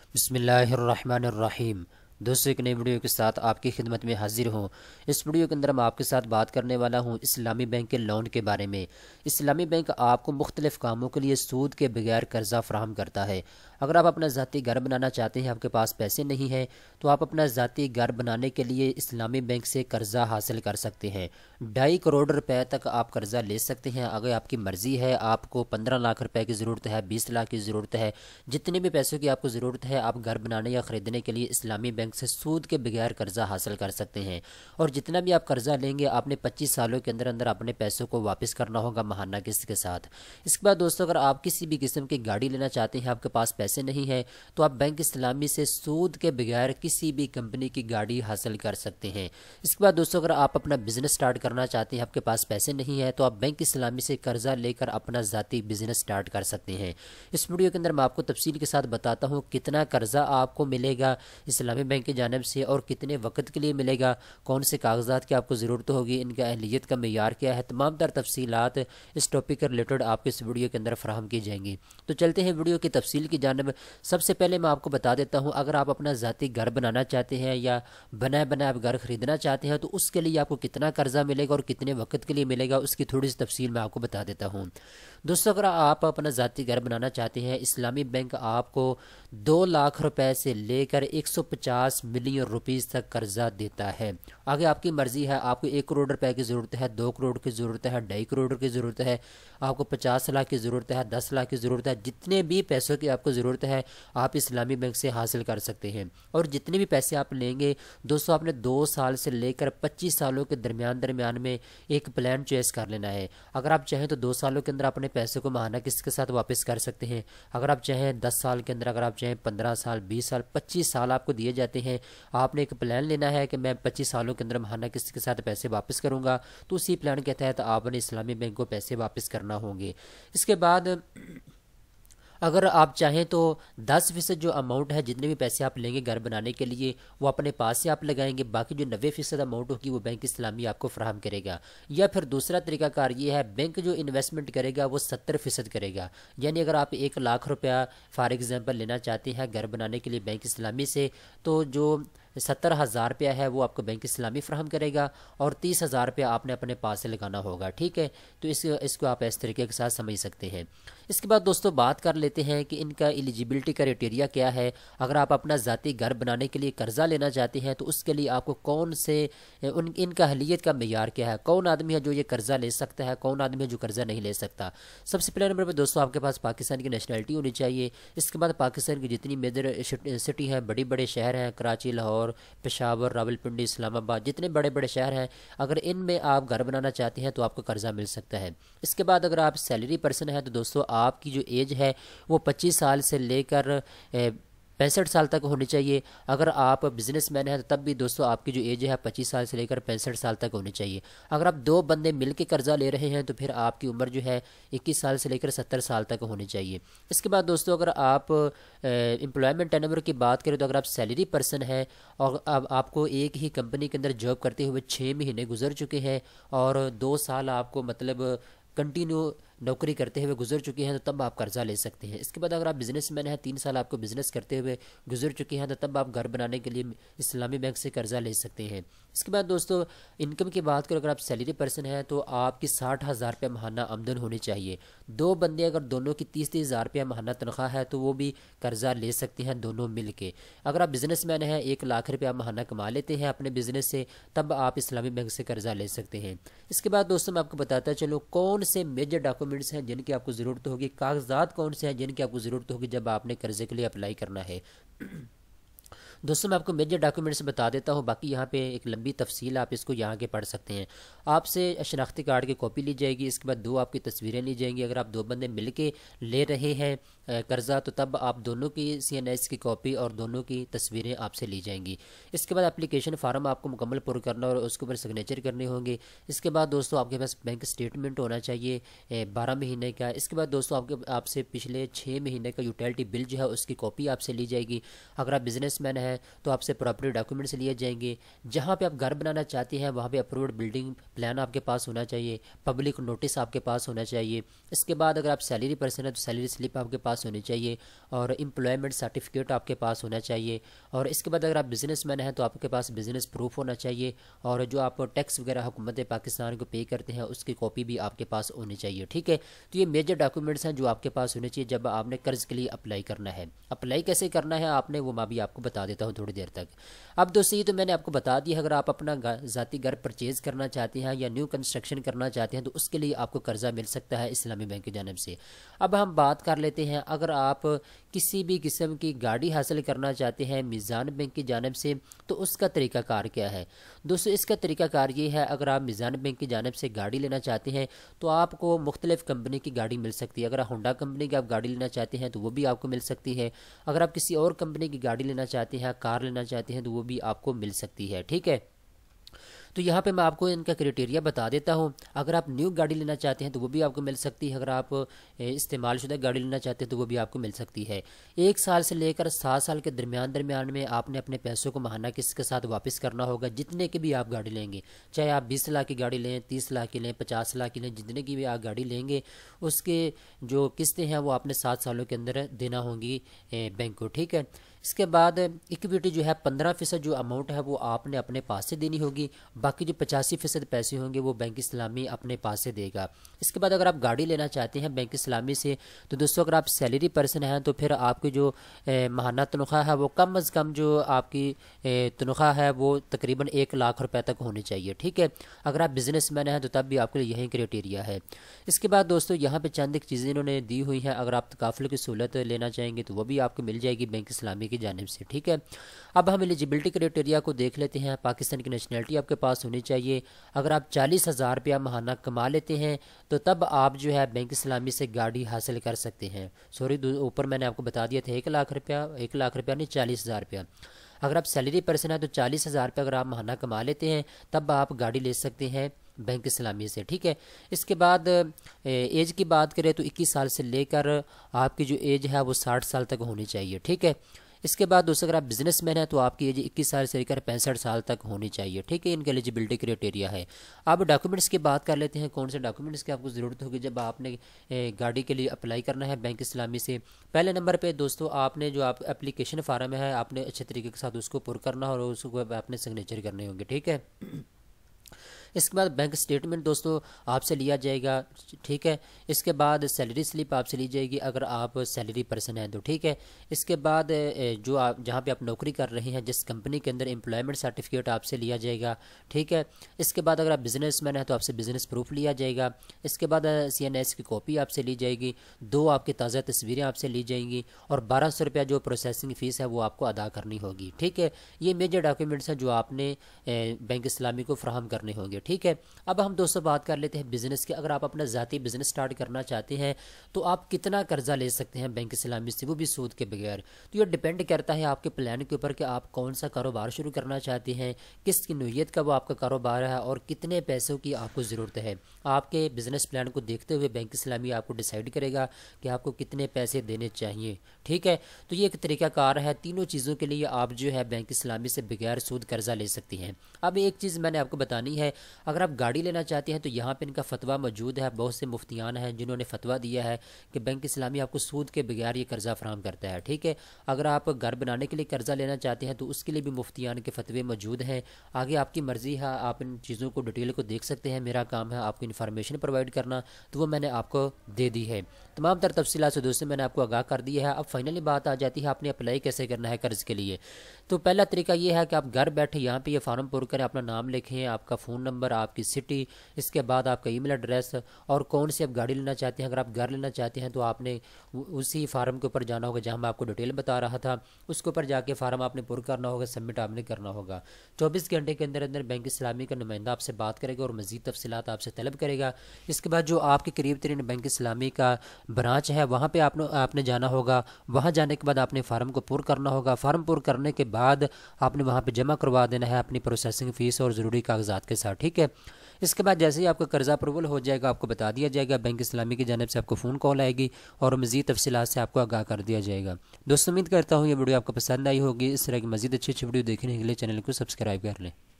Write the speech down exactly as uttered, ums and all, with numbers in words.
बिस्मिल्लाहिर्रहमानिर्रहीम। दोस्तों, एक नई वीडियो के साथ आपकी खिदमत में हाजिर हूँ। इस वीडियो के अंदर मैं आपके साथ बात करने वाला हूँ इस्लामी बैंक के लोन के बारे में। इस्लामी बैंक आपको मुख्तलिफ कामों के लिए सूद के बगैर कर्जा फराहम करता है। अगर आप अपना ज़ाती घर बनाना चाहते हैं, आपके पास पैसे नहीं हैं, तो आप अपना ज़ाती घर बनाने के लिए इस्लामी बैंक से कर्जा हासिल कर सकते हैं। ढाई करोड़ रुपए तक आप कर्जा ले सकते हैं। अगर आपकी मर्ज़ी है, आपको पंद्रह लाख रुपए की ज़रूरत है, बीस लाख की ज़रूरत है, जितने भी पैसों की आपको ज़रूरत है, आप घर बनाने या ख़रीदने के लिए इस्लामी बैंक से सूद के बगैर कर्जा हासिल कर सकते हैं। और जितना भी आप कर्जा लेंगे, आपने पच्चीस सालों के अंदर अंदर अपने पैसों को वापस करना होगा महाना किस्त के साथ। इसके बाद दोस्तों, अगर आप किसी भी किस्म की गाड़ी लेना चाहते हैं, आपके पास पैसे नहीं है, तो आप बैंक इस्लामी से सूद के बगैर किसी भी कंपनी की गाड़ी हासिल कर सकते हैं। इसके बाद दोस्तों, अगर आप अपना बिजनेस स्टार्ट करना चाहते हैं, आपके पास पैसे नहीं है, तो आप बैंक इस्लामी से कर्जा लेकर अपना ज़ाती बिजनेस स्टार्ट कर सकते हैं। इस वीडियो के अंदर मैं आपको तफसील के साथ बताता हूँ कितना कर्जा आपको मिलेगा इस्लामी बैंक की जानिब से और कितने वक्त के लिए मिलेगा, कौन से कागजात की आपको ज़रूरत होगी, इनका अहलियत का मेयार क्या है। तमाम तर तफसीलात इस टॉपिक के रिलेटेड आपको इस वीडियो के अंदर फराहम की जाएंगी। तो चलते हैं वीडियो की तफसील की जानिब। सबसे पहले मैं आपको बता देता हूँ, अगर आप अपना ज़ाती घर बनाना चाहते हैं या बनाए बनाए आप घर ख़रीदना चाहते हैं, तो उसके लिए आपको कितना कर्जा मिलेगा और कितने वक्त के लिए मिलेगा, उसकी थोड़ी सी तफसील मैं आपको बता देता हूँ। दोस्तों, अगर आप अपना ज़ाती घर बनाना चाहते हैं, इस्लामी बैंक आपको दो लाख रुपए से लेकर एक सौ पचास मिलियन रुपीज़ तक कर्जा देता है। आगे आपकी मर्ज़ी है, आपको एक करोड़ रुपए की ज़रूरत है, दो करोड़ की ज़रूरत है, ढाई करोड़ की ज़रूरत है, आपको पचास लाख की ज़रूरत है, दस लाख की ज़रूरत है, जितने भी पैसों की आपको ज़रूरत है आप इस्लामी बैंक से हासिल कर सकते हैं। और जितने भी पैसे आप लेंगे दोस्तों, आपने दो साल से लेकर पच्चीस सालों के दरमियान दरमियान में एक प्लान चॉइस कर लेना है। अगर आप चाहें तो दो सालों के अंदर अपने पैसे को महाना किस्त के साथ वापस कर सकते हैं। अगर आप चाहें दस साल के अंदर, अगर आप चाहें पंद्रह साल, बीस साल, पच्चीस साल आपको दिए जाते हैं। आपने एक प्लान लेना है कि मैं पच्चीस सालों के अंदर महाना किस्त के साथ पैसे वापस करूंगा, तो उसी प्लान के तहत आपने इस्लामी बैंक को पैसे वापस करना होंगे। इसके बाद अगर आप चाहें तो दस फीसद जो अमाउंट है, जितने भी पैसे आप लेंगे घर बनाने के लिए, वो अपने पास से आप लगाएंगे। बाकी जो नब्बे फीसद अमाउंट होगी वो बैंक इस्लामी आपको फराहम करेगा। या फिर दूसरा तरीकाकार ये है, बैंक जो इन्वेस्टमेंट करेगा वो सत्तर फीसद करेगा। यानी अगर आप एक लाख रुपया फॉर एग्जांपल लेना चाहते हैं घर बनाने के लिए बैंक इस्लामी से, तो जो सत्तर हज़ार रुपया है वो आपको बैंक इस्लामी फ्राहम करेगा और तीस हज़ार रुपया आपने अपने पास से लगाना होगा। ठीक है, तो इस इसको आप इस तरीके के साथ समझ सकते हैं। इसके बाद दोस्तों बात कर लेते हैं कि इनका एलिजिबिलिटी क्राइटेरिया क्या है। अगर आप अपना ज़ाती घर बनाने के लिए कर्जा लेना चाहते हैं, तो उसके लिए आपको कौन से उन इनका अहलियत का मेयार क्या है, कौन आदमी है जो ये कर्जा ले सकता है, कौन आदमी है जो कर्जा नहीं ले सकता। सबसे पहले नंबर पर दोस्तों आपके पास पाकिस्तान की नेशनलिटी होनी चाहिए। इसके बाद पाकिस्तान की जितनी मेजर सिटी हैं, बड़ी बड़े शहर हैं, कराची, लाहौर, पेशावर, रावलपिंडी, इस्लामाबाद, जितने बड़े बड़े शहर हैं, अगर इनमें आप घर बनाना चाहते हैं तो आपको कर्जा मिल सकता है। इसके बाद अगर आप सैलरी पर्सन हैं, तो दोस्तों आपकी जो एज है वो पच्चीस साल से लेकर पैंसठ साल तक होनी चाहिए। अगर आप बिजनेसमैन हैं तो तब भी दोस्तों आपकी जो एज है पच्चीस साल से लेकर पैंसठ साल तक होनी चाहिए। अगर आप दो बंदे मिलकर कर्जा ले रहे हैं तो फिर आपकी उम्र जो है इक्कीस साल से लेकर सत्तर साल तक होनी चाहिए। इसके बाद दोस्तों अगर आप एम्प्लॉयमेंट टर्नओवर की बात करें, तो अगर आप सैलरी पर्सन हैं और अब आपको एक ही कंपनी के अंदर जॉब करते हुए छः महीने गुजर चुके हैं और दो साल आपको मतलब कंटिन्यू नौकरी करते हुए गुजर चुके हैं, तो तब आप कर्जा ले सकते हैं। इसके बाद अगर आप बिजनेसमैन हैं, तीन साल आपको बिजनेस करते हुए गुजर चुके हैं, तो तब आप घर बनाने के लिए इस्लामी बैंक से कर्जा ले सकते हैं। इसके बाद दोस्तों इनकम की बात करें, अगर आप सैलरी पर्सन हैं तो आपकी साठ हज़ार रुपया महाना आमदन होनी चाहिए। दो बंदे अगर दोनों की तीस तीस हज़ार रुपया महाना तनख्वाह है तो वो भी कर्जा ले सकते हैं दोनों मिल के। अगर आप बिजनेसमैन हैं, एक लाख रुपया महाना कमा लेते हैं अपने बिजनेस से, तब आप इस्लामी बैंक से कर्जा ले सकते हैं। इसके बाद दोस्तों मैं आपको बताता चलो कौन से मेजर डॉक्यूमेंट्स हैं जिनकी आपको ज़रूरत होगी, कागजात कौन से हैं जिनकी आपको ज़रूरत होगी जब आपने कर्जे के लिए अप्लाई करना है। दोस्तों मैं आपको मेजर डॉक्यूमेंट्स बता देता हूँ, बाकी यहाँ पे एक लंबी तफसील आप इसको यहाँ के पढ़ सकते हैं। आपसे शनाख्ती कार्ड की कॉपी ली जाएगी, इसके बाद दो आपकी तस्वीरें ली जाएंगी। अगर आप दो बंदे मिल के ले रहे हैं कर्ज़ा, तो तब आप दोनों की सी एन एस की कॉपी और दोनों की तस्वीरें आपसे ली जाएंगी। इसके बाद एप्लीकेशन फार्म आपको मुकम्मल पुर करना और उसके ऊपर सिग्नेचर करने होंगे। इसके बाद दोस्तों आपके पास बैंक स्टेटमेंट होना चाहिए बारह महीने का। इसके बाद दोस्तों आपके आपसे पिछले छः महीने का यूटिलिटी बिल जो है उसकी कॉपी आपसे ली जाएगी। अगर आप बिजनेसमैन हैं है तो आपसे प्रॉपर्टी डॉक्यूमेंट्स लिए जाएंगे। जहाँ पे आप घर बनाना चाहते हैं वहाँ पे अप्रूव्ड बिल्डिंग प्लान आपके पास होना चाहिए, पब्लिक नोटिस आपके पास होना चाहिए। इसके बाद अगर आप सैलरी पर्सन है तो सैलरी स्लिप आपके पास होनी चाहिए और एम्प्लॉयमेंट सर्टिफिकेट आपके पास होना चाहिए। और इसके बाद अगर आप बिजनेसमैन हैं तो आपके पास बिजनेस प्रूफ होना चाहिए और जो आप टैक्स वगैरह हुकूमत पाकिस्तान को पे करते हैं उसकी कॉपी भी आपके पास होनी चाहिए। ठीक है, तो ये मेजर डॉक्यूमेंट्स हैं जो आपके पास होने चाहिए जब आपने कर्ज के लिए अप्लाई करना है। अप्लाई कैसे करना है आपने वो मैं भी आपको बता देता हूँ थोड़ी देर तक। अब दोस्तों ये तो मैंने आपको बता दिया, अगर आप अपना ज़ाती घर परचेज़ करना चाहते हैं या न्यू कंस्ट्रक्शन करना चाहते हैं तो उसके लिए आपको कर्जा मिल सकता है इस्लामी बैंक की जानिब से। अब हम बात कर लेते हैं, अगर आप किसी भी किस्म की गाड़ी हासिल करना चाहते हैं मीज़ान बैंक की जानिब से तो उसका तरीक़ाकार क्या है। दोस्तों इसका तरीक़ाकार ये है, अगर आप मीज़ान बैंक की जानिब से गाड़ी लेना चाहते हैं तो आपको मुख्तलिफ़ कंपनी की गाड़ी मिल सकती है। अगर होंडा कंपनी की आप गाड़ी लेना चाहते हैं तो वो भी आपको मिल सकती है। अगर आप किसी और कंपनी की गाड़ी लेना चाहते हैं, कार लेना चाहते हैं तो वो भी आपको मिल सकती है। ठीक है, तो यहाँ पे मैं आपको इनका क्राइटेरिया बता देता हूँ। अगर आप न्यू गाड़ी लेना चाहते हैं तो वो भी आपको मिल सकती है, अगर आप इस्तेमाल शुदा गाड़ी लेना चाहते हैं तो वो भी आपको मिल सकती है। एक साल से लेकर सात साल के दरमियान दरमियान में आपने अपने पैसों को माहाना किस्त के साथ वापस करना होगा, जितने की भी आप गाड़ी लेंगे, चाहे आप बीस लाख की गाड़ी लें, तीस लाख की लें, पचास लाख की लें, जितने की भी आप गाड़ी लेंगे उसके जो किस्तें हैं वो आपने सात सालों के अंदर देना होंगी बैंक को। ठीक है, इसके बाद इक्विटी जो है पंद्रह फ़ीसद जो अमाउंट है वो आपने अपने पास से देनी होगी, बाकी जो पचासी फ़ीसद पैसे होंगे वो बैंक इस्लामी अपने पास से देगा। इसके बाद अगर आप गाड़ी लेना चाहते हैं बैंक इस्लामी से तो दोस्तों अगर आप सैलरी पर्सन हैं तो फिर आपकी जो माहाना तनख्वाह है वो कम अज़ कम जो आपकी तनख्वाह है वो तकरीबन एक लाख रुपए तक होनी चाहिए। ठीक है, अगर आप बिजनेसमैन हैं तो तब भी आपके लिए यही क्राइटेरिया है। इसके बाद दोस्तों यहाँ पे चंद एक चीज़ें इन्होंने दी हुई हैं, अगर आप तकाफुल की सहूलत लेना चाहेंगे तो वो भी आपको मिल जाएगी बैंक इस्लामी की जानिब से। ठीक है, अब हम एलिजिबिलिटी क्राइटेरिया को देख लेते हैं। पाकिस्तान की नेशनलिटी आपके पास होनी चाहिए। अगर आप चालीस हज़ार रुपया महाना कमा लेते हैं तो तब आप जो है बैंक इस्लामी से गाड़ी हासिल कर सकते हैं। सॉरी, ऊपर मैंने आपको बता दिया था एक लाख रुपया, एक लाख रुपया नहीं चालीस हज़ार रुपया। अगर आप सैलरी पर्सन है तो चालीस हज़ार रुपया अगर आप महाना कमा लेते हैं तब आप गाड़ी ले सकते हैं बैंक इस्लामी से। ठीक है, इसके बाद एज की बात करें तो इक्कीस साल से लेकर आपकी जो एज है वो साठ साल तक होनी चाहिए। ठीक है, इसके बाद दोस्तों अगर आप बिजनेसमैन हैं तो आपकी एज इक्कीस साल से लेकर पैंसठ साल तक होनी चाहिए। ठीक है, इनके एलिजिबिलिटी क्राइटेरिया है। अब डॉक्यूमेंट्स की बात कर लेते हैं, कौन से डॉक्यूमेंट्स की आपको ज़रूरत होगी जब आपने गाड़ी के लिए अप्लाई करना है बैंक इस्लामी से। पहले नंबर पे दोस्तों आपने जो आप एप्लीकेशन फार्म है आपने अच्छे तरीके के साथ उसको पुर करना और उसको आपने सिग्नेचर करने होंगे। ठीक है, इसके बाद बैंक स्टेटमेंट दोस्तों आपसे लिया जाएगा। ठीक है, इसके बाद सैलरी स्लिप आपसे ली जाएगी अगर आप सैलरी पर्सन हैं तो। ठीक है, इसके बाद जो आप जहाँ पे आप नौकरी कर रहे हैं जिस कंपनी के अंदर एम्प्लॉयमेंट सर्टिफिकेट आपसे लिया जाएगा। ठीक है, इसके बाद अगर आप बिजनेसमैन हैं तो आपसे बिजनेस प्रूफ लिया जाएगा। इसके बाद सी एन एस की कॉपी आपसे ली जाएगी, दो आपकी ताज़ा तस्वीरें आपसे ली जाएंगी और बारह सौ रुपया जो प्रोसेसिंग फ़ीस है वो आपको अदा करनी होगी। ठीक है, ये मेजर डॉक्यूमेंट्स हैं जो आपने बैंक इस्लामी को फ्राहम करने होंगे। ठीक है, अब हम दोस्तों बात कर लेते हैं बिजनेस के। अगर आप अपना ज़ाती बिजनेस स्टार्ट करना चाहते हैं तो आप कितना कर्जा ले सकते हैं बैंक इस्लामी से, वो भी सूद के बगैर। तो ये डिपेंड करता है आपके प्लान के ऊपर कि आप कौन सा कारोबार शुरू करना चाहते हैं, किस की नौयत का वो आपका कारोबार है और कितने पैसों की आपको ज़रूरत है। आपके बिजनेस प्लान को देखते हुए बैंक इस्लामी आपको डिसाइड करेगा कि आपको कितने पैसे देने चाहिए। ठीक है, तो ये एक तरीक़ाकार है, तीनों चीज़ों के लिए आप जो है बैंक इस्लामी से बगैर सूद कर्जा ले सकती हैं। अब एक चीज़ मैंने आपको बतानी है, अगर आप गाड़ी लेना चाहते हैं तो यहाँ पे इनका फतवा मौजूद है। बहुत से मुफ्तियान हैं जिन्होंने फतवा दिया है कि बैंक इस्लामी आपको सूद के बगैर ये कर्जा फराहम करता है। ठीक है, अगर आप घर बनाने के लिए कर्जा लेना चाहते हैं तो उसके लिए भी मुफ्तियान के फतवे मौजूद हैं। आगे आपकी मर्ज़ी है, आप इन चीज़ों को डिटेल को देख सकते हैं। मेरा काम है आपको इन्फॉर्मेशन प्रोवाइड करना, तो वो मैंने आपको दे दी है। तमाम तर तफसीलात से दोस्तों मैंने आपको आगाह कर दिया है। अब फाइनली बात आ जाती है आपने अप्लाई कैसे करना है कर्ज़ के लिए। तो पहला तरीका ये है कि आप घर बैठे यहाँ पे ये फार्म पुर करें, अपना नाम लिखें, आपका फ़ोन नंबर, आपकी सिटी, इसके बाद आपका ईमेल एड्रेस और कौन सी आप गाड़ी लेना चाहते हैं। अगर आप घर लेना चाहते हैं तो आपने उसी फार्म के ऊपर जाना होगा जहाँ मैं आपको डिटेल बता रहा था, उसके ऊपर जाके फार्म आपने पुर करना होगा, सबमिट आपने करना होगा। चौबीस घंटे के अंदर अंदर बैंक इस्लामी का नुमाइंदा आपसे बात करेगा और मज़ीद तफसीलात आपसे तलब करेगा। इसके बाद जो आपके करीब तरीन बैंक इस्लामी का ब्रांच है वहाँ पर आपने आपने जाना होगा। वहाँ जाने के बाद आपने फार्म को पुर करना होगा। फार्म पुर करने के बाद आपने वहाँ पर जमा करवा देना है अपनी प्रोसेसिंग फ़ीस और ज़रूरी कागजात के साथ। ठीक ठीक है। इसके बाद जैसे ही आपका कर्जा अप्रूवल हो जाएगा आपको बता दिया जाएगा, बैंक इस्लामी की जानिब से आपको फ़ोन कॉल आएगी और मज़ीद तफसीलात से आपको आगाह कर दिया जाएगा। दोस्तों उम्मीद करता हूँ ये वीडियो आपको पसंद आई होगी। इस तरह की मज़ीद अच्छी अच्छी वीडियो देखने के लिए चैनल को सब्सक्राइब कर लें।